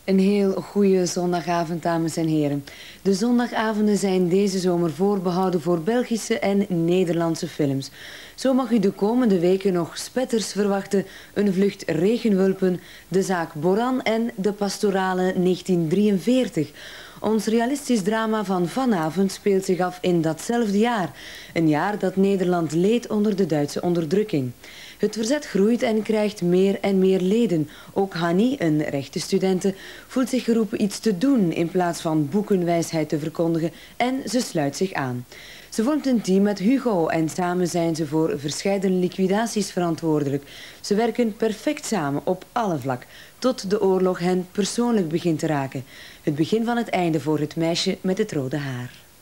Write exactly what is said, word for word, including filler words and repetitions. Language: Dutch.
Een heel goede zondagavond, dames en heren. De zondagavonden zijn deze zomer voorbehouden voor Belgische en Nederlandse films. Zo mag u de komende weken nog spetters verwachten, Een vlucht regenwulpen, De zaak Boran en De pastorale negentien drieënveertig. Ons realistisch drama van vanavond speelt zich af in datzelfde jaar. Een jaar dat Nederland leed onder de Duitse onderdrukking. Het verzet groeit en krijgt meer en meer leden. Ook Hanni, een rechtenstudente, voelt zich geroepen iets te doen in plaats van boekenwijsheid te verkondigen en ze sluit zich aan. Ze vormt een team met Hugo en samen zijn ze voor verscheidene liquidaties verantwoordelijk. Ze werken perfect samen op alle vlak, tot de oorlog hen persoonlijk begint te raken. Het begin van het einde voor het meisje met het rode haar.